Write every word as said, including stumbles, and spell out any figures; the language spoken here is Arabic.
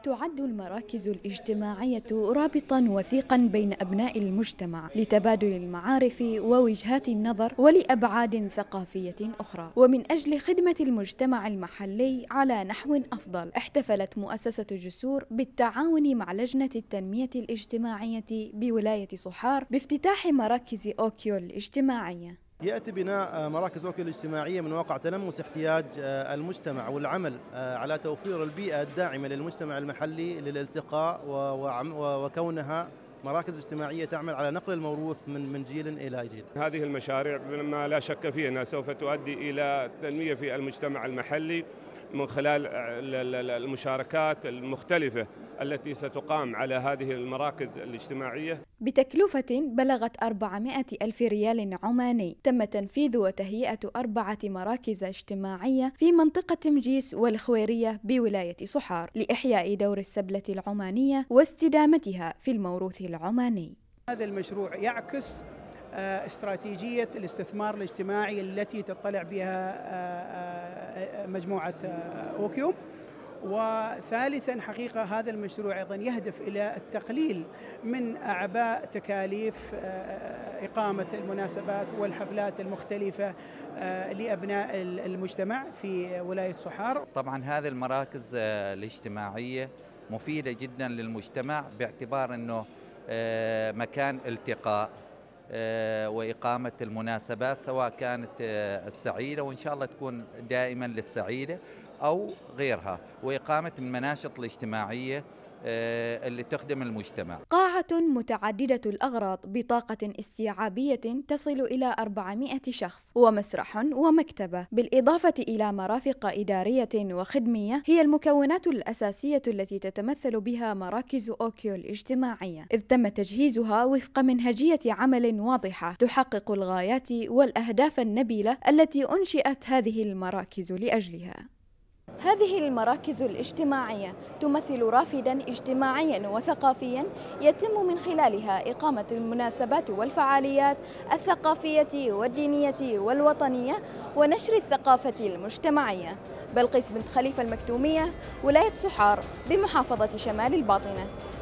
تعد المراكز الاجتماعية رابطاً وثيقاً بين أبناء المجتمع لتبادل المعارف ووجهات النظر ولأبعاد ثقافية أخرى، ومن أجل خدمة المجتمع المحلي على نحو أفضل، احتفلت مؤسسة جسور بالتعاون مع لجنة التنمية الاجتماعية بولاية صحار بافتتاح مراكز أوكيو الاجتماعية. يأتي بناء مراكز أوكيو الاجتماعية من واقع تلمس احتياج المجتمع والعمل على توفير البيئة الداعمة للمجتمع المحلي للالتقاء وكونها مراكز اجتماعية تعمل على نقل الموروث من من جيل إلى جيل. هذه المشاريع ما لا شك فيه أنها سوف تؤدي إلى تنمية في المجتمع المحلي من خلال المشاركات المختلفة التي ستقام على هذه المراكز الاجتماعية بتكلفة بلغت أربعمائة ألف ريال عماني. تم تنفيذ وتهيئة أربعة مراكز اجتماعية في منطقة مجيس والخويرية بولاية صحار لإحياء دور السبلة العمانية واستدامتها في الموروث العماني. هذا المشروع يعكس استراتيجية الاستثمار الاجتماعي التي تطلع بها مجموعة أوكيو. وثالثا حقيقة هذا المشروع أيضا يهدف إلى التقليل من أعباء تكاليف إقامة المناسبات والحفلات المختلفة لأبناء المجتمع في ولاية صحار. طبعا هذه المراكز الاجتماعية مفيدة جدا للمجتمع باعتبار أنه مكان التقاء وإقامة المناسبات سواء كانت السعيدة وإن شاء الله تكون دائما للسعيدة أو غيرها، وإقامة المناشط الاجتماعية اللي تخدم المجتمع. قاعة متعددة الأغراض بطاقة استيعابية تصل إلى أربعمائة شخص، ومسرح ومكتبة، بالإضافة إلى مرافق إدارية وخدمية هي المكونات الأساسية التي تتمثل بها مراكز أوكيو الاجتماعية، إذ تم تجهيزها وفق منهجية عمل واضحة تحقق الغايات والأهداف النبيلة التي أنشئت هذه المراكز لأجلها. هذه المراكز الاجتماعية تمثل رافداً اجتماعياً وثقافياً يتم من خلالها إقامة المناسبات والفعاليات الثقافية والدينية والوطنية ونشر الثقافة المجتمعية. بلقيس بنت خليفة المكتومية، ولاية صحار بمحافظة شمال الباطنة.